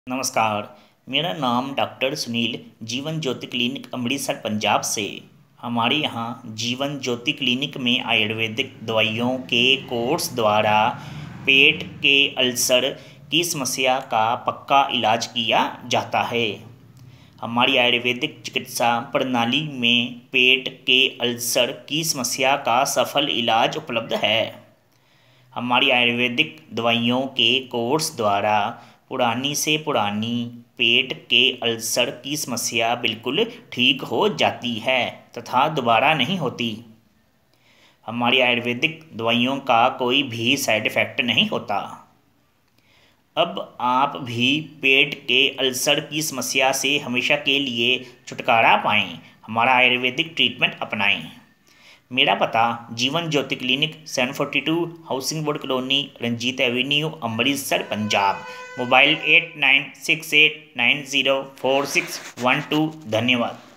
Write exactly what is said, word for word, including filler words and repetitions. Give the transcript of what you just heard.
नमस्कार। मेरा नाम डॉक्टर सुनील जीवन ज्योति क्लिनिक अमृतसर पंजाब से। हमारे यहाँ जीवन ज्योति क्लिनिक में आयुर्वेदिक दवाइयों के कोर्स द्वारा पेट के अल्सर की समस्या का पक्का इलाज किया जाता है। हमारी आयुर्वेदिक चिकित्सा प्रणाली में पेट के अल्सर की समस्या का सफल इलाज उपलब्ध है। हमारी आयुर्वेदिक दवाइयों के कोर्स द्वारा पुरानी से पुरानी पेट के अल्सर की समस्या बिल्कुल ठीक हो जाती है तथा दोबारा नहीं होती। हमारी आयुर्वेदिक दवाइयों का कोई भी साइड इफ़ेक्ट नहीं होता। अब आप भी पेट के अल्सर की समस्या से हमेशा के लिए छुटकारा पाएं, हमारा आयुर्वेदिक ट्रीटमेंट अपनाएं। मेरा पता Jeevan Jyoti clinic seven forty two housing board colony, Ranjit avenue, Amritsar Punjab. Mobile eight nine six eight nine zero four six one two. धन्यवाद।